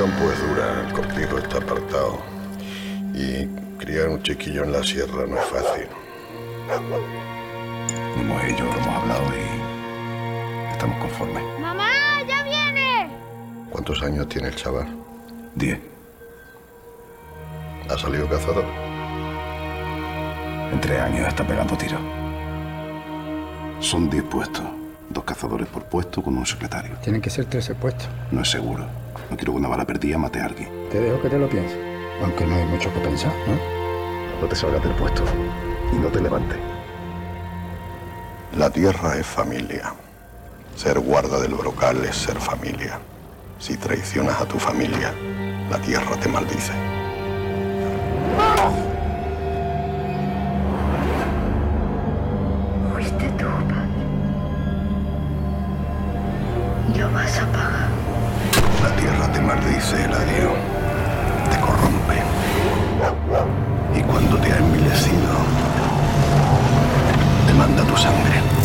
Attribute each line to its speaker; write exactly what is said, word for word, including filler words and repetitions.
Speaker 1: campo es dura, el cortijo está apartado. Y criar un chiquillo en la sierra no es fácil.
Speaker 2: Mi mujer y yo lo hemos hablado y estamos conformes.
Speaker 3: ¡Mamá, ya viene!
Speaker 1: ¿Cuántos años tiene el chaval?
Speaker 2: Diez.
Speaker 1: ¿Ha salido cazador?
Speaker 2: En tres años está pegando tiros.
Speaker 4: Son diez puestos. Dos cazadores por puesto con un secretario.
Speaker 5: Tienen que ser trece puestos.
Speaker 4: No es seguro. No quiero que una bala perdida mate a alguien.
Speaker 5: Te dejo que te lo pienses. Aunque no hay mucho que pensar, ¿no?
Speaker 4: No te salgas del puesto y no te levantes.
Speaker 1: La tierra es familia. Ser guarda del brocal es ser familia. Si traicionas a tu familia, la tierra te maldice.
Speaker 3: Fuiste tú, papi. Y lo vas a pagar.
Speaker 1: La tierra te maldice, Eladio. Te corrompe. Y cuando te ha envilecido, te manda tu sangre.